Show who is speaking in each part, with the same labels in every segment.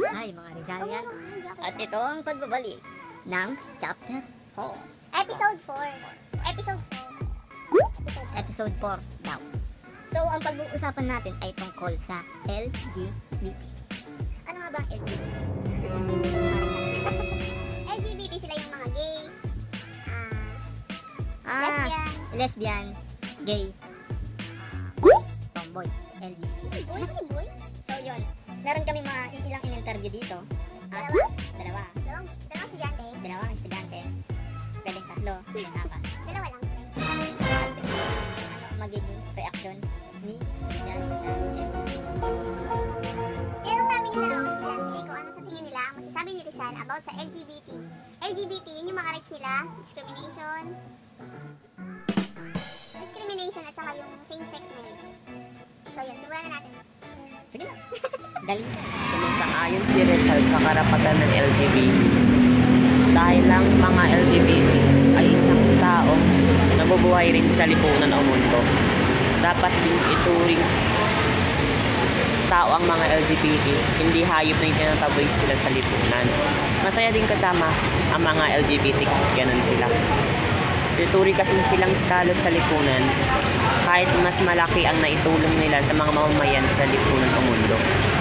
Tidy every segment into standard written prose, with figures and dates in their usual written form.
Speaker 1: Hi mga Rizalian. At ito ang pagbabalik ng Chapter 4.
Speaker 2: Episode 4. Episode 4.
Speaker 1: Episode 4 daw. So, ang pag-uusapan natin ay tungkol sa LGBT. Ano nga ba ang LGBT?
Speaker 2: LGBT sila yung mga gays,
Speaker 1: lesbian, gay, boy, tomboy, LGBT.
Speaker 2: boy, boy.
Speaker 1: So, yun. Meron kami mga ilang in-interview dito. At dalawa.
Speaker 2: Dalawang estudyante.
Speaker 1: Dalawang estudyante. Pwedeng tatlo, pwedeng apat.
Speaker 2: Dalawa lang.
Speaker 1: Ano magiging reaction ni Rizal sa LGBT?
Speaker 2: Tinanong namin yung dalawang estudyante kung ano sa tingin nila ang masasabi ni Rizal about sa LGBT. LGBT, yun yung mga rights nila, discrimination at saka yung same-sex marriage. So yun, simulan na natin.
Speaker 1: Sige na. Galing.
Speaker 3: Sumasang-ayon si Rizal sa karapatan ng LGBT dahil lang mga LGBT ay isang taong nabubuhay rin sa lipunan o mundo. Dapat din ituring tao ang mga LGBT, hindi hayop na itinataboy sila sa lipunan. Masaya din kasama ang mga LGBT kahit ganun sila. Ituring kasi silang salot sa lipunan kahit mas malaki ang naitulong nila sa mga mamamayan sa lipunan o mundo.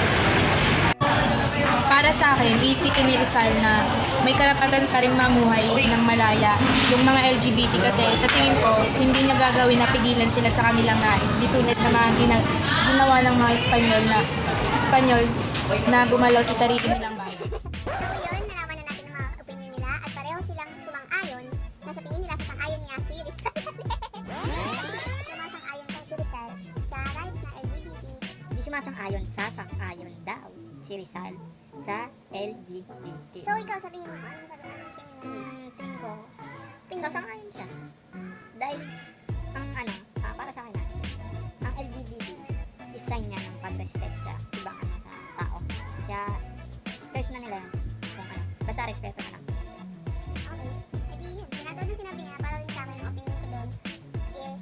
Speaker 4: Para sa akin, isipin ni Rizal na may karapatan pa rin mamuhay ng malaya yung mga LGBT kasi sa tingin ko, hindi niya gagawin na pigilan sila sa kanilang nais. Di tulad na mga ginawa ng mga Espanyol na gumalaw sa sarili nilang bayan.
Speaker 2: So yun, nalaman na natin ang mga opinion nila at pareho silang sumang-ayon na sa tingin nila sasang-ayon nga si Rizal. Sumasang-ayon daw si Rizal sa rights na LGBT.
Speaker 1: Hindi sumasang-ayon, sasang-ayon daw si Rizal sa LGBT.
Speaker 2: So ikaw sa tingin mo, anong tingin mo?
Speaker 1: Tingin ko, sasang-ayon siya. Dahil, para sa akin ang LGBT is sign niya ng pag-respect sa ibang sa tao. Kaya, choice na nila kung basta respeto na lang.
Speaker 2: Okay. E di yun. Sinatod na sinabi niya, para rin sa akin, yung opinion ko doon is,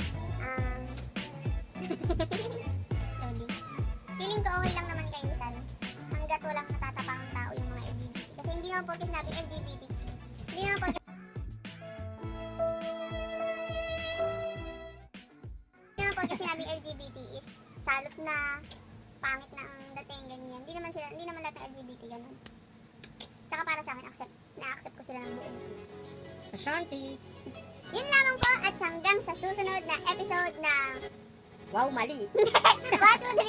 Speaker 2: feeling ko okay lang naman kay Rizal. Hanggat walang natatapang tao yung mga LGBT. Kasi hindi naman porke sinabi LGBT. Hindi naman porke sinabi LGBT is salot na pangit na ang dating ganyan. Hindi naman lahat ng LGBT ganun. Tsaka para sa akin, na-accept ko sila ng buong puso.
Speaker 1: Ashanti!
Speaker 2: Yun lamang po at hanggang sa susunod na episode na
Speaker 1: Wow, mali!
Speaker 2: What would